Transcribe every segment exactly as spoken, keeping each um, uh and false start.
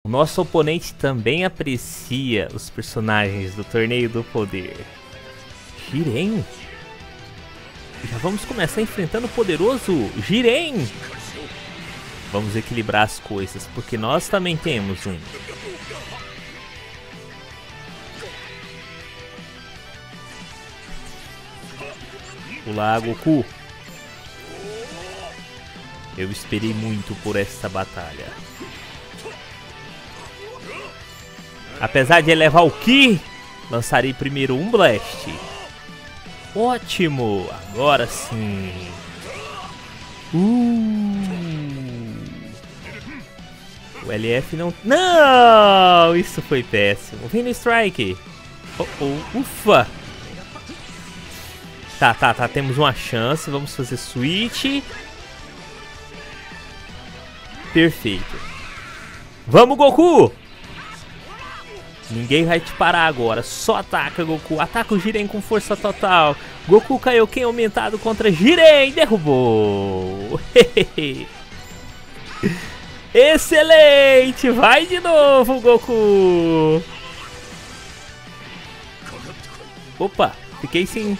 nosso oponente também aprecia os personagens do Torneio do Poder. Jiren. Já vamos começar enfrentando o poderoso Jiren. Vamos equilibrar as coisas, porque nós também temos um. Olá, Goku. Eu esperei muito por esta batalha. Apesar de elevar o Ki, lançarei primeiro um Blast. Ótimo! Agora sim. Uh. O L F não... Não! Isso foi péssimo. Vem no Strike. Oh, oh. Ufa! Tá, tá, tá. Temos uma chance. Vamos fazer switch. Perfeito. Vamos, Goku! Ninguém vai te parar agora. Só ataca, Goku. Ataca o Jiren com força total. Goku Kaioken aumentado contra Jiren. Derrubou. Excelente. Vai de novo, Goku. Opa. Fiquei sem...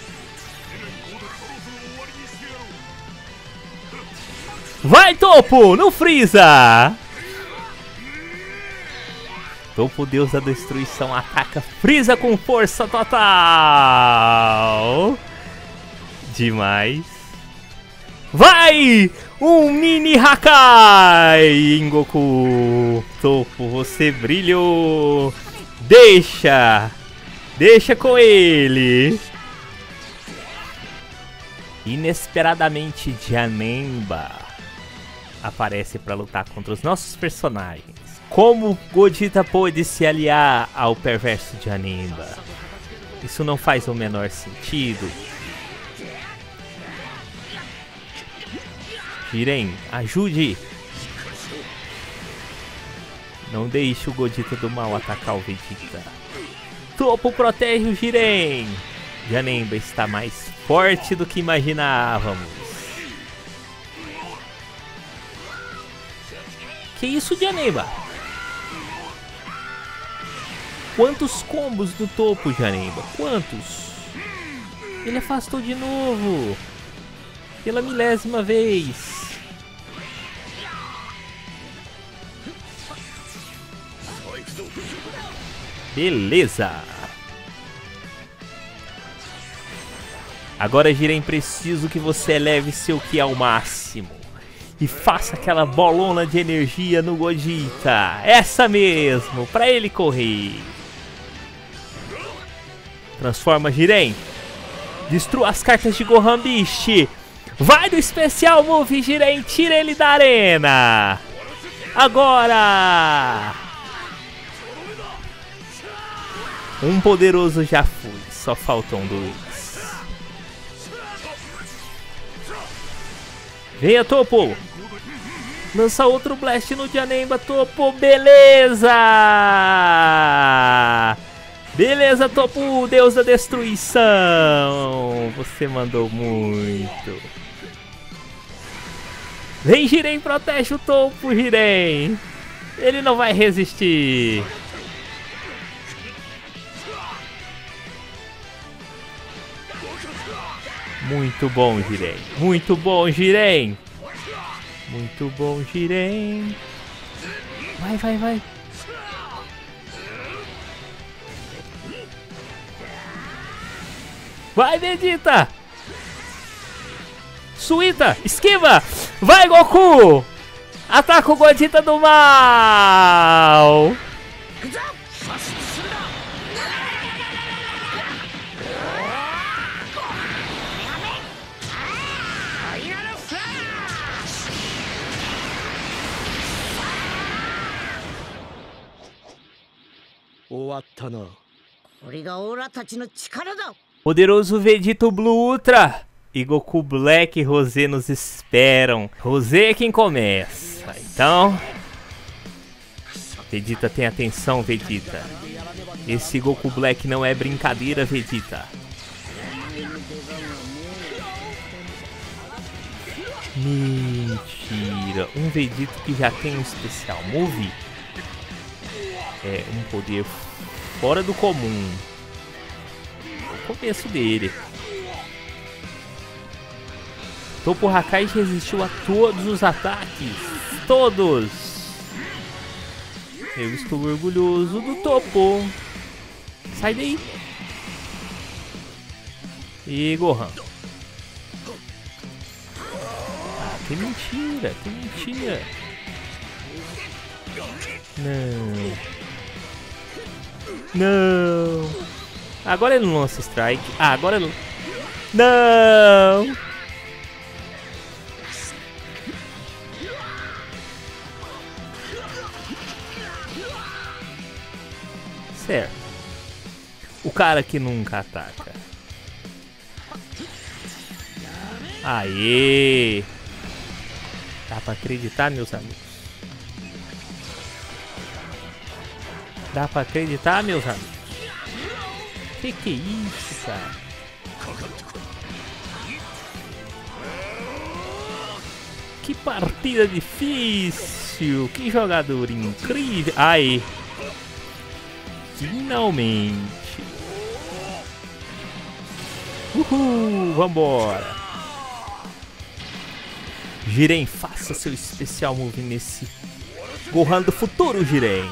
Vai, Topo. No Freeza. Topo, Deus da Destruição, ataca Freeza com força total. Demais. Vai! Um mini Hakai em Goku. Topo, você brilhou. Deixa. Deixa com ele. Inesperadamente, Janemba aparece para lutar contra os nossos personagens. Como Gogeta pôde se aliar ao perverso Janemba? Isso não faz o menor sentido. Jiren, ajude! Não deixe o Gogeta do mal atacar o Vegeta. Topo protege o Jiren! Janemba está mais forte do que imaginávamos. Que isso, Janemba? Quantos combos do Topo, Janemba? Quantos? Ele afastou de novo. Pela milésima vez. Beleza. Agora, Jiren, preciso que você eleve seu Ki ao máximo. E faça aquela bolona de energia no Gogeta. Essa mesmo, pra ele correr. Transforma, Jiren. Destrua as cartas de Gohan Beast. Vai do especial move, Jiren. Tira ele da arena. Agora. Um poderoso já foi. Só faltam dois. Venha, Topo. Lança outro Blast no Janemba, Topo. Beleza. Beleza, Topo, Deus da Destruição. Você mandou muito. Vem, Jiren, protege o Topo, Jiren. Ele não vai resistir. Muito bom, Jiren. Muito bom, Jiren. Muito bom, Jiren. Vai, vai, vai. Vai, Vegeta! Suíta! Esquiva! Vai, Goku! Ataca o Gogeta do mal! Poderoso Vegeta Blue Ultra e Goku Black e Rosé nos esperam. Rosé é quem começa. Então, Vegeta, tem atenção, Vegeta. Esse Goku Black não é brincadeira, Vegeta. Mentira. Um Vegeta que já tem um especial move. É um poder fora do comum. O começo dele. Topo Hakai resistiu a todos os ataques. Todos. Eu estou orgulhoso do Topo. Sai daí. E Gohan. Ah, que mentira, que mentira. Não. Não. Agora ele não lança strike. Ah, agora ele não. Não. Certo. O cara que nunca ataca. Aê! Dá pra acreditar, meus amigos? Dá pra acreditar, meus amigos? Que que é isso, cara? Que partida difícil! Que jogador incrível! Aê! Finalmente! Uhul! Vambora! Jiren, faça seu especial move nesse Gohan do futuro, Jiren.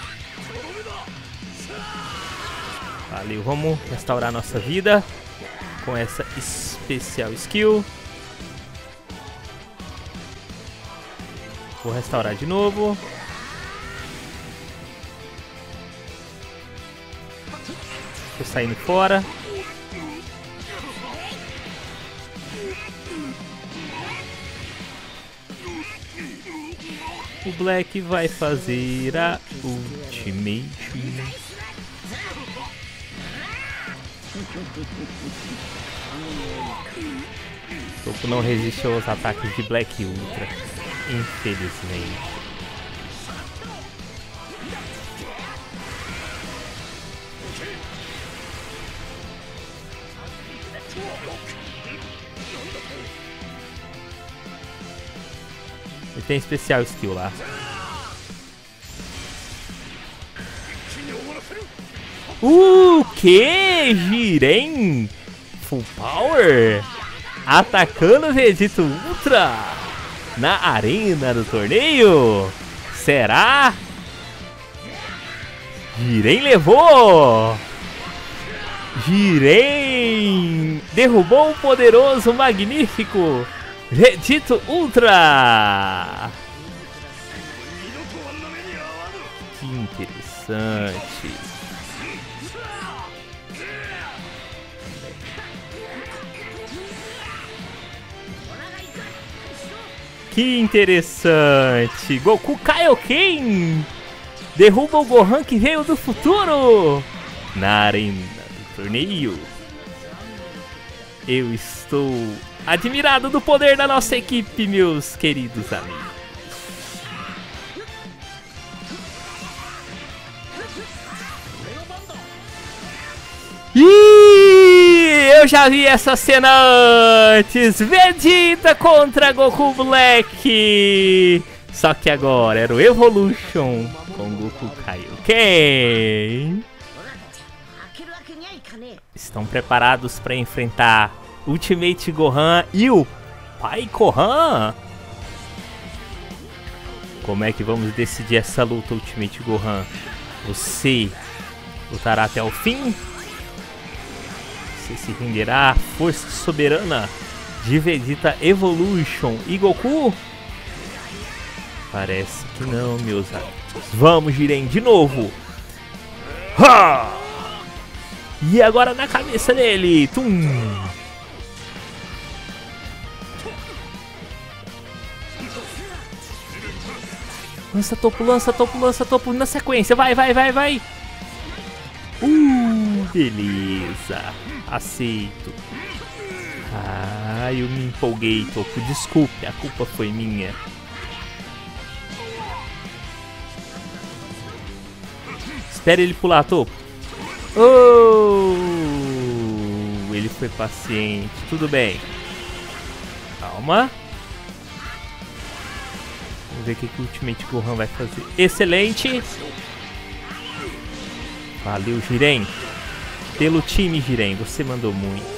Valeu, vamos restaurar nossa vida com essa especial skill. Vou restaurar de novo. Tô saindo fora. O Black vai fazer a Ultimate. Topo não resiste aos ataques de Black Ultra, infelizmente. Ele tem especial skill lá. O que? Jiren? Full Power? Atacando Vegeta Ultra? Na arena do torneio? Será? Jiren levou! Jiren derrubou o poderoso, magnífico Vegeta Ultra! Que interessante. Que interessante. Goku Kaioken derruba o Gohan que veio do futuro na arena do torneio. Eu estou admirado do poder da nossa equipe, meus queridos amigos. Ih, eu já vi essa cena antes. Vegeta contra Goku Black. Só que agora era o Evolution com Goku Kaioken. Estão preparados para enfrentar Ultimate Gohan e o Pai Gohan? Como é que vamos decidir essa luta, Ultimate Gohan? Você lutará até o fim? Você se renderá à força soberana de Vegeta Evolution e Goku? Parece que não, meus amigos. Vamos, Jiren, de novo. Ha! E agora na cabeça dele. Tum! Lança topo, lança topo, lança topo na sequência. Vai, vai, vai, vai. Uh, beleza. Aceito. Ah, eu me empolguei, Topo. Desculpe, a culpa foi minha. Espere ele pular, Topo. Oh, ele foi paciente. Tudo bem. Calma. Vamos ver o que, que o Ultimate Gohan vai fazer. Excelente. Valeu, Jiren. Pelo time, Jiren. Você mandou muito.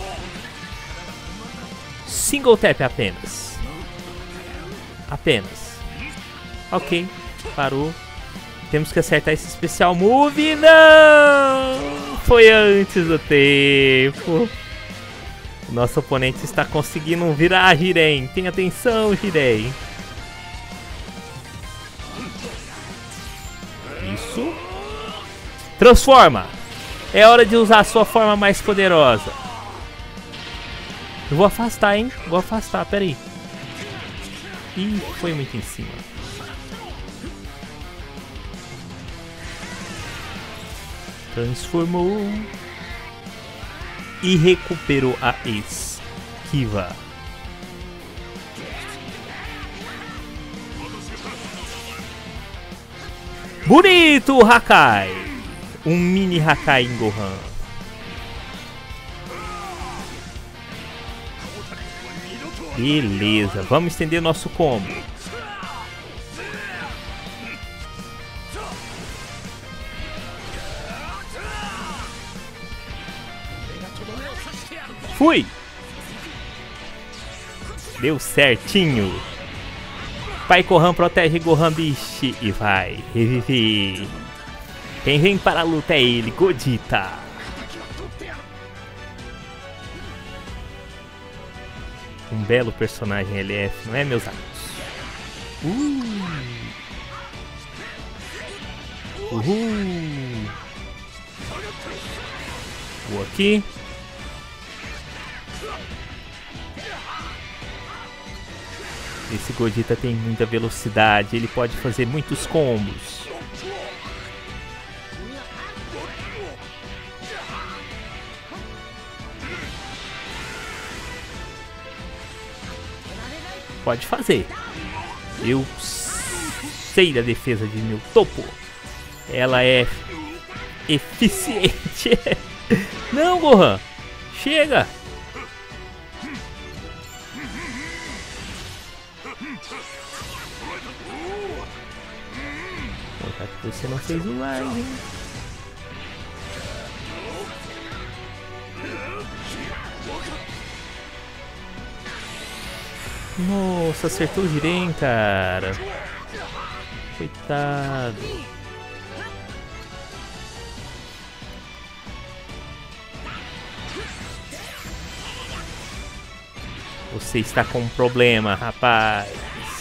Single tap apenas. Apenas. Ok. Parou. Temos que acertar esse especial move. Não! Foi antes do tempo. O nosso oponente está conseguindo virar, Jiren. Tenha atenção, Jiren. Isso. Transforma. É hora de usar a sua forma mais poderosa. Eu vou afastar, hein? Vou afastar, peraí. Ih, foi muito em cima. Transformou. E recuperou a esquiva. Bonito, Hakai. Um mini Hakai em Gohan. Beleza, vamos estender nosso combo. Fui! Deu certinho. Pai Gohan protege Gohan Beast e vai reviver. Quem vem para a luta é ele, Gogeta. Um belo personagem L F, não é, meus amigos? Uh! Uhul! Vou aqui. Esse Gogeta tem muita velocidade, ele pode fazer muitos combos. Pode fazer. Eu sei da defesa de meu topo. Ela é eficiente. Não, Gohan. Chega. Você não fez o Rising. Nossa, acertou o Jiren, cara. Coitado. Você está com um problema, rapaz.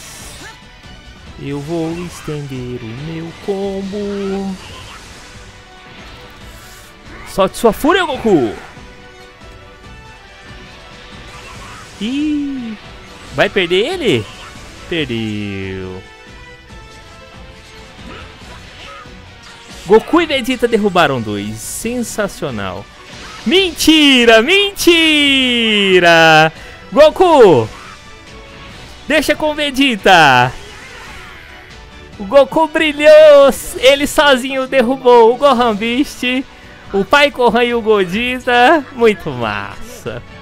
Eu vou estender o meu combo. Solte sua fúria, Goku. Ih, vai perder ele? Perdeu. Goku e Vegeta derrubaram dois. Sensacional. Mentira, mentira. Goku, deixa com o Vegeta. O Goku brilhou, ele sozinho derrubou o Gohan Beast, o Pai Gohan e o Gogeta. Muito massa.